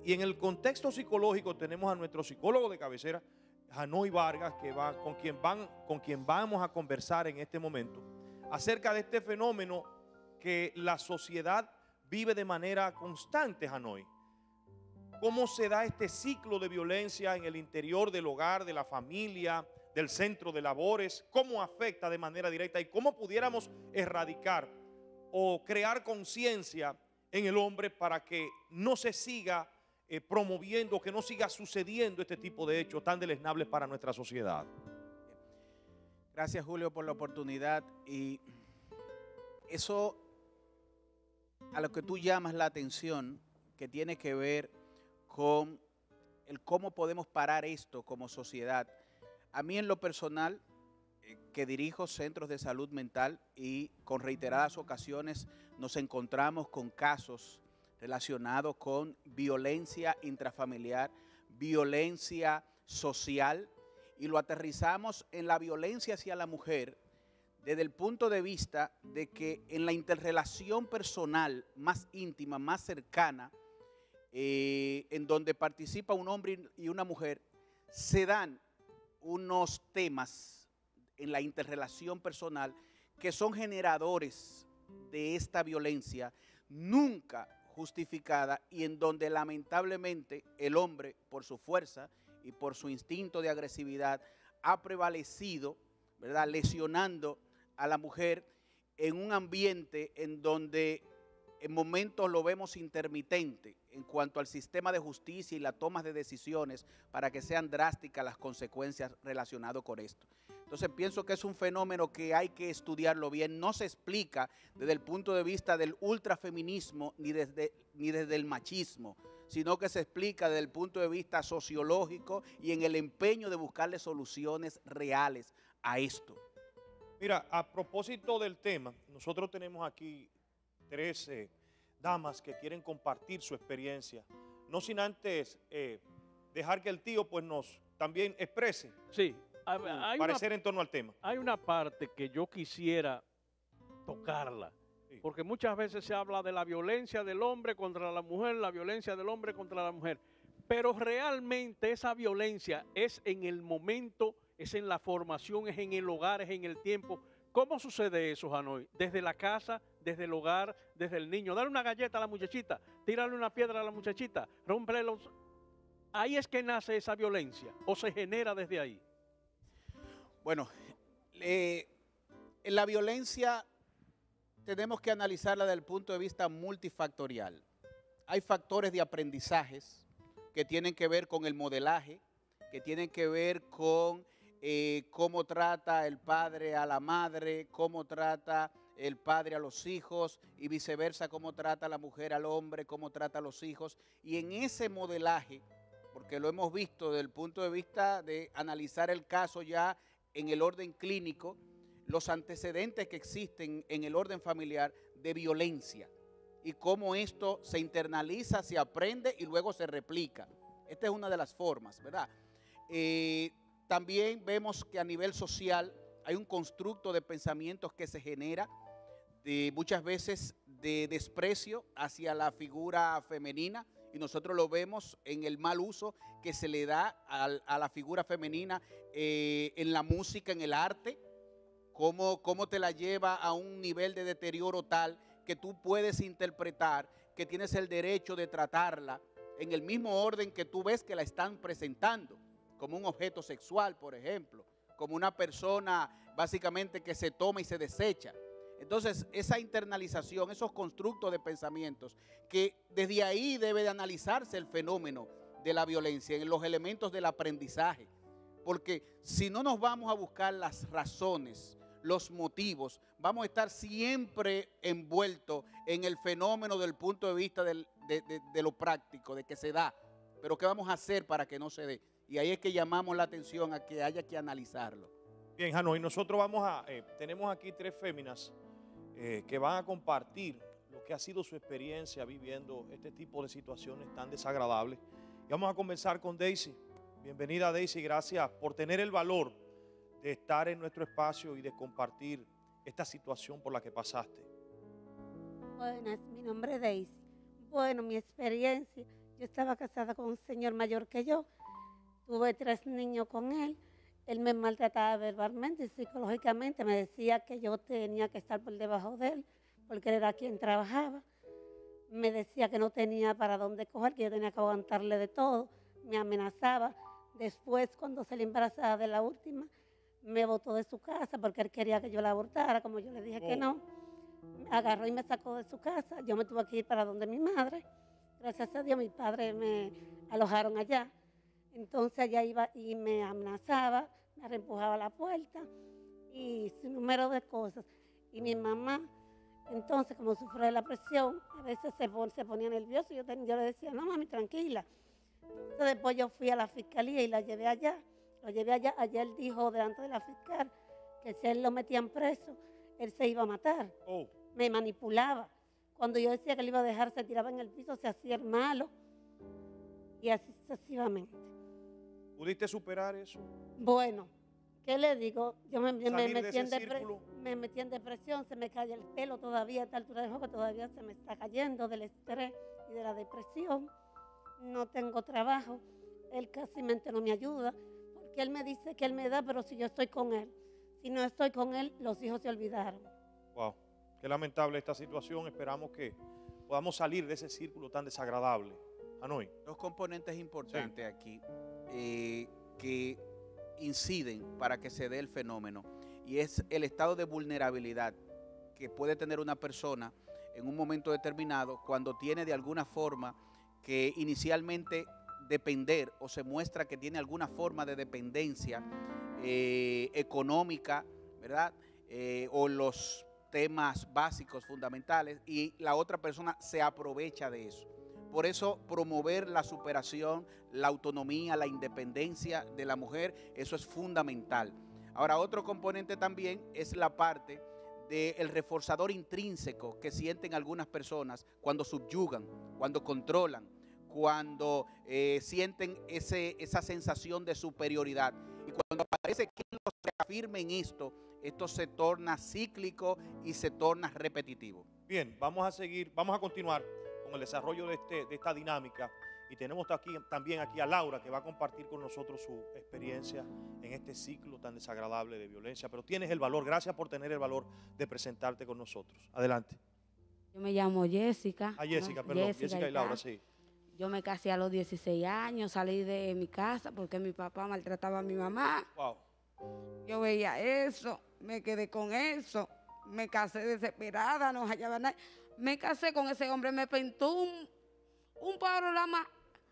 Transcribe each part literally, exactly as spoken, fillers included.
Y en el contexto psicológico tenemos a nuestro psicólogo de cabecera, Hanoi Vargas, que va, con, quien van, con quien vamos a conversar en este momento acerca de este fenómeno que la sociedad vive de manera constante, Hanoi. ¿Cómo se da este ciclo de violencia en el interior del hogar, de la familia, del centro de labores? ¿Cómo afecta de manera directa? ¿Y cómo pudiéramos erradicar o crear conciencia en el hombre para que no se siga eh, promoviendo, que no siga sucediendo este tipo de hechos tan deleznables para nuestra sociedad? Gracias, Julio, por la oportunidad. Y eso a lo que tú llamas la atención, que tiene que ver con el cómo podemos parar esto como sociedad. A mí en lo personal, eh, que dirijo centros de salud mental y con reiteradas ocasiones nos encontramos con casos relacionados con violencia intrafamiliar, violencia social, y lo aterrizamos en la violencia hacia la mujer desde el punto de vista de que en la interrelación personal más íntima, más cercana, Eh, en donde participa un hombre y una mujer, se dan unos temas en la interrelación personal que son generadores de esta violencia nunca justificada y en donde lamentablemente el hombre, por su fuerza y por su instinto de agresividad, ha prevalecido, ¿verdad?, lesionando a la mujer en un ambiente en donde en momentos lo vemos intermitente en cuanto al sistema de justicia y la toma de decisiones para que sean drásticas las consecuencias relacionadas con esto. Entonces pienso que es un fenómeno que hay que estudiarlo bien. No se explica desde el punto de vista del ultrafeminismo ni desde, ni desde el machismo, sino que se explica desde el punto de vista sociológico y en el empeño de buscarle soluciones reales a esto. Mira, a propósito del tema, nosotros tenemos aquí tres eh, damas que quieren compartir su experiencia, no sin antes eh, dejar que el tío pues nos también exprese Sí, su hay parecer una, en torno al tema. hay una parte que yo quisiera tocarla, Sí. porque muchas veces se habla de la violencia del hombre contra la mujer, la violencia del hombre contra la mujer, pero realmente esa violencia es en el momento, es en la formación, es en el hogar, es en el tiempo. ¿Cómo sucede eso, Hanoi? Desde la casa, desde el hogar, desde el niño. Dale una galleta a la muchachita, tírale una piedra a la muchachita, rómpele los... Ahí es que nace esa violencia, o se genera desde ahí. Bueno, eh, en la violencia tenemos que analizarla desde el punto de vista multifactorial. Hay factores de aprendizajes que tienen que ver con el modelaje, que tienen que ver con eh, cómo trata el padre a la madre, cómo trata el padre a los hijos y viceversa, cómo trata la mujer al hombre, cómo trata a los hijos. Y en ese modelaje, porque lo hemos visto desde el punto de vista de analizar el caso ya en el orden clínico, los antecedentes que existen en el orden familiar de violencia y cómo esto se internaliza, se aprende y luego se replica. Esta es una de las formas, ¿verdad? Eh, también vemos que a nivel social hay un constructo de pensamientos que se genera, de muchas veces de desprecio hacia la figura femenina, y nosotros lo vemos en el mal uso que se le da a, a la figura femenina eh, en la música, en el arte, cómo, cómo te la lleva a un nivel de deterioro tal que tú puedes interpretar que tienes el derecho de tratarla en el mismo orden que tú ves que la están presentando, como un objeto sexual, por ejemplo, como una persona básicamente que se toma y se desecha. Entonces, esa internalización, esos constructos de pensamientos, que desde ahí debe de analizarse el fenómeno de la violencia, en los elementos del aprendizaje. Porque si no nos vamos a buscar las razones, los motivos, vamos a estar siempre envueltos en el fenómeno del punto de vista del, de, de, de lo práctico, de que se da. Pero ¿qué vamos a hacer para que no se dé? Y ahí es que llamamos la atención a que haya que analizarlo. Bien, Hanoi, nosotros vamos a, eh, tenemos aquí tres féminas eh, que van a compartir lo que ha sido su experiencia viviendo este tipo de situaciones tan desagradables. Y vamos a comenzar con Daisy. Bienvenida, Daisy, gracias por tener el valor de estar en nuestro espacio y de compartir esta situación por la que pasaste. Buenas, mi nombre es Daisy. Bueno, mi experiencia, Yo estaba casada con un señor mayor que yo, tuve tres niños con él. Él me maltrataba verbalmente y psicológicamente, me decía que yo tenía que estar por debajo de él, porque él era quien trabajaba. Me decía que no tenía para dónde coger, que yo tenía que aguantarle de todo, me amenazaba. Después, cuando salí embarazada de la última, me botó de su casa porque él quería que yo la abortara, como yo le dije Oh. que no. Me agarró y me sacó de su casa, yo me tuve que ir para donde mi madre. Gracias a Dios, mi padre me alojaron allá. Entonces allá iba y me amenazaba, me reempujaba a la puerta y sin número de cosas. Y mi mamá, entonces, como sufre de la presión, a veces se, pon, se ponía nerviosa y yo, ten, yo le decía, no, mami, tranquila. Entonces después yo fui a la fiscalía y la llevé allá. Lo llevé allá. Allá él dijo delante de la fiscal que si él lo metían preso, él se iba a matar. Oh. Me manipulaba. Cuando yo decía que le iba a dejar, se tiraba en el piso, se hacía el malo. Y así sucesivamente. ¿Pudiste superar eso? Bueno, ¿qué le digo? Yo me, me, Salir de metí en ese depre- círculo. me metí en depresión, se me cae el pelo todavía, a esta altura de juego todavía se me está cayendo del estrés y de la depresión. No tengo trabajo, él casi mente no me ayuda, porque él me dice que él me da, pero si yo estoy con él, si no estoy con él, los hijos se olvidaron. Wow, qué lamentable esta situación. Esperamos que podamos salir de ese círculo tan desagradable. Hanoi. Dos componentes importantes sí. aquí eh, que inciden para que se dé el fenómeno, y es el estado de vulnerabilidad que puede tener una persona en un momento determinado cuando tiene de alguna forma que inicialmente depender o se muestra que tiene alguna forma de dependencia eh, económica, ¿verdad? Eh, o los temas básicos, fundamentales, y la otra persona se aprovecha de eso. Por eso promover la superación, la autonomía, la independencia de la mujer, eso es fundamental. Ahora, otro componente también es la parte del reforzador intrínseco que sienten algunas personas cuando subyugan, cuando controlan, cuando eh, sienten ese, esa sensación de superioridad. Y cuando aparece quien los reafirme en esto, esto se torna cíclico y se torna repetitivo. Bien, vamos a seguir, vamos a continuar con el desarrollo de, este, de esta dinámica, y tenemos aquí, también aquí a Laura, que va a compartir con nosotros su experiencia en este ciclo tan desagradable de violencia. Pero tienes el valor, gracias por tener el valor de presentarte con nosotros. Adelante. Yo me llamo Jessica. Ah, Jessica, ¿no? perdón, Jessica, Jessica y Laura, sí. Yo me casé a los dieciséis años, salí de mi casa porque mi papá maltrataba a mi mamá. Wow. Yo veía eso, me quedé con eso, me casé desesperada, no hallaba nada. Me casé con ese hombre, me pintó un, un panorama,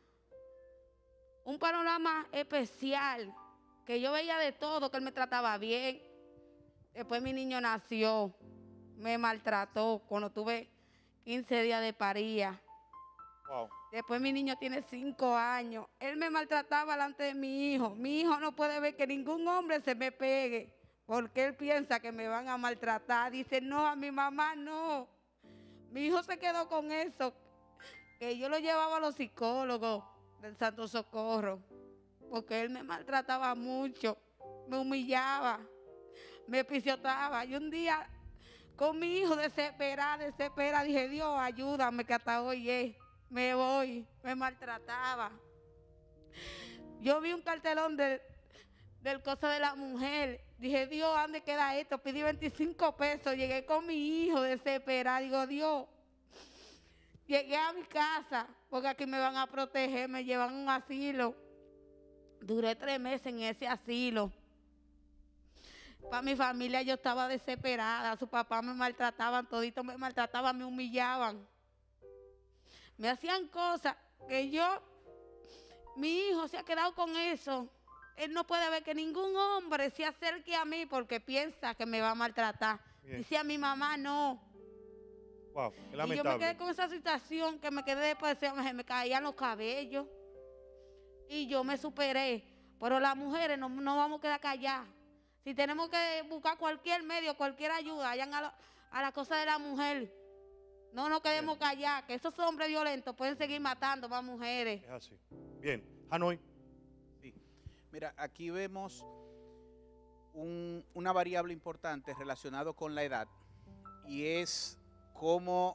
un panorama especial, que yo veía de todo, que él me trataba bien. Después mi niño nació, me maltrató cuando tuve quince días de paría. Wow. Después mi niño tiene cinco años. Él me maltrataba delante de mi hijo. Mi hijo no puede ver que ningún hombre se me pegue porque él piensa que me van a maltratar. Dice, no, a mi mamá no. Mi hijo se quedó con eso, que yo lo llevaba a los psicólogos del Santo Socorro, porque él me maltrataba mucho, me humillaba, me pisoteaba. Y un día, con mi hijo desesperada, desesperada, dije, Dios, ayúdame, que hasta hoy es. Me voy, me maltrataba. Yo vi un cartelón de, del cosa de la mujer. Dije, Dios, ¿dónde queda esto? Pedí veinticinco pesos. Llegué con mi hijo desesperada. Digo, Dios, llegué a mi casa porque aquí me van a proteger. Me llevan a un asilo. Duré tres meses en ese asilo. Para mi familia yo estaba desesperada. Su papá me maltrataban, toditos me maltrataban, me humillaban. Me hacían cosas que yo, mi hijo se ha quedado con eso. Él no puede ver que ningún hombre se acerque a mí porque piensa que me va a maltratar. Bien. Dice a mi mamá, no. Wow, qué lamentable. Y yo me quedé con esa situación que me quedé después, se me caían los cabellos. Y yo me superé. Pero las mujeres no, no vamos a quedar calladas. Si tenemos que buscar cualquier medio, cualquier ayuda, vayan a la, a la cosa de la mujer. No nos quedemos Bien. callados, que esos hombres violentos pueden seguir matando más mujeres. Es así. Bien, Hanoi. Sí. Mira, aquí vemos un, una variable importante relacionada con la edad, y es cómo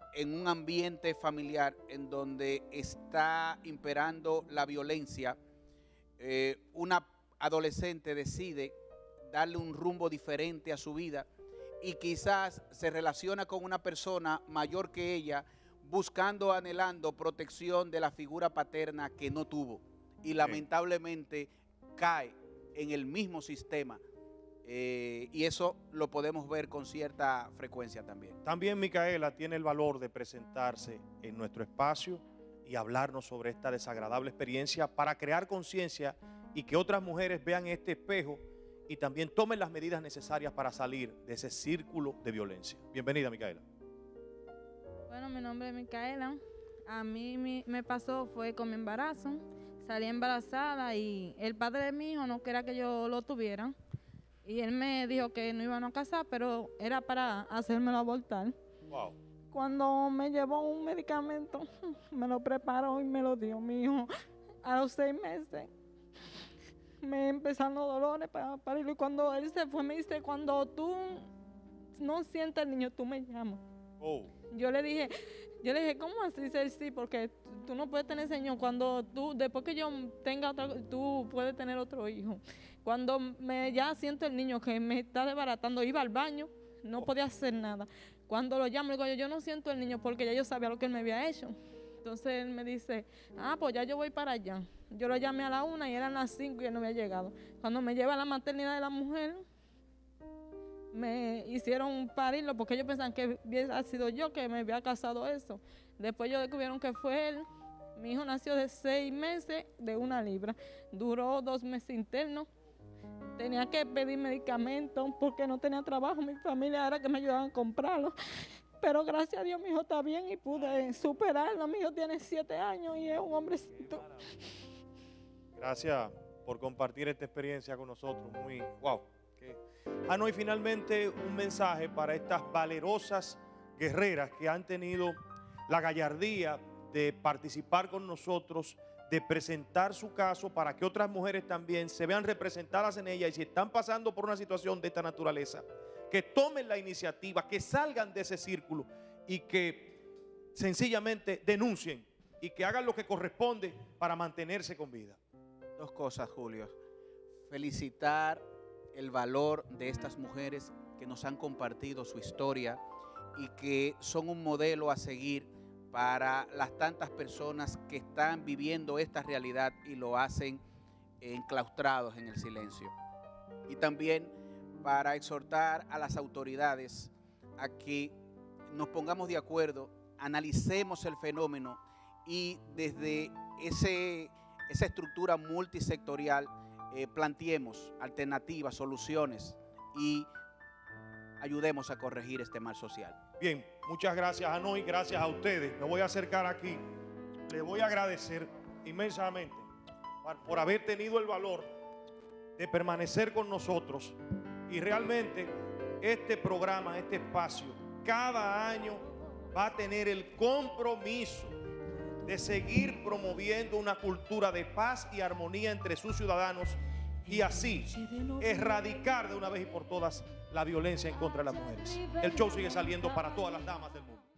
en un ambiente familiar en donde está imperando la violencia, eh, una adolescente decide darle un rumbo diferente a su vida y quizás se relaciona con una persona mayor que ella, buscando, anhelando protección de la figura paterna que no tuvo y lamentablemente cae en el mismo sistema. Eh, y eso lo podemos ver con cierta frecuencia también. También Micaela tiene el valor de presentarse en nuestro espacio y hablarnos sobre esta desagradable experiencia para crear conciencia y que otras mujeres vean este espejo y también tomen las medidas necesarias para salir de ese círculo de violencia. Bienvenida, Micaela. Bueno, mi nombre es Micaela. A mí mi, me pasó fue con mi embarazo. Salí embarazada y el padre de mi hijo no quería que yo lo tuviera. Y él me dijo que no iban a casar, pero era para hacérmelo abortar. Wow. Cuando me llevó un medicamento, me lo preparó y me lo dio mi hijo. A los seis meses me empezaron los dolores para parirlo. Y cuando él se fue, me dice, cuando tú no sientas el niño, tú me llamas. Oh. Yo le dije, yo le dije, ¿cómo así? Dice él, sí, porque tú no puedes tener ese niño. Cuando tú, después que yo tenga otro, tú puedes tener otro hijo. Cuando me ya siento el niño que me está desbaratando, iba al baño, no podía hacer nada. Cuando lo llamo, le digo, yo, yo no siento el niño porque ya yo sabía lo que él me había hecho. Entonces él me dice, ah, pues ya yo voy para allá. Yo lo llamé a la una y eran las cinco y él no había llegado. Cuando me lleva a la maternidad de la mujer, me hicieron parirlo porque ellos pensaban que había sido yo que me había causado eso. Después ellos descubrieron que fue él. Mi hijo nació de seis meses de una libra. Duró dos meses internos. Tenía que pedir medicamentos porque no tenía trabajo. Mi familia era que me ayudaban a comprarlo. Pero gracias a Dios mi hijo está bien y pude superarlo. Mi hijo tiene siete años y es un hombrecito. Gracias por compartir esta experiencia con nosotros. Muy wow. Okay. Ah, no, y finalmente un mensaje para estas valerosas guerreras que han tenido la gallardía de participar con nosotros, de presentar su caso para que otras mujeres también se vean representadas en ella y si están pasando por una situación de esta naturaleza, que tomen la iniciativa, que salgan de ese círculo y que sencillamente denuncien y que hagan lo que corresponde para mantenerse con vida. Dos cosas, Julio. Felicitar el valor de estas mujeres que nos han compartido su historia y que son un modelo a seguir para las tantas personas que están viviendo esta realidad y lo hacen enclaustrados en el silencio. Y también para exhortar a las autoridades a que nos pongamos de acuerdo, analicemos el fenómeno y desde ese, esa estructura multisectorial eh, planteemos alternativas, soluciones y ayudemos a corregir este mal social. Bien, muchas gracias a Noy, gracias a ustedes. Me voy a acercar aquí. Les voy a agradecer inmensamente por haber tenido el valor de permanecer con nosotros. Y realmente este programa, este espacio, cada año va a tener el compromiso de seguir promoviendo una cultura de paz y armonía entre sus ciudadanos y así erradicar de una vez y por todas la violencia en contra de las mujeres. El show sigue saliendo para todas las damas del mundo.